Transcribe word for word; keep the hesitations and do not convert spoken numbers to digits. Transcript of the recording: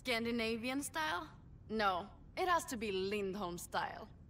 Scandinavian style? No, it has to be Lindholm style.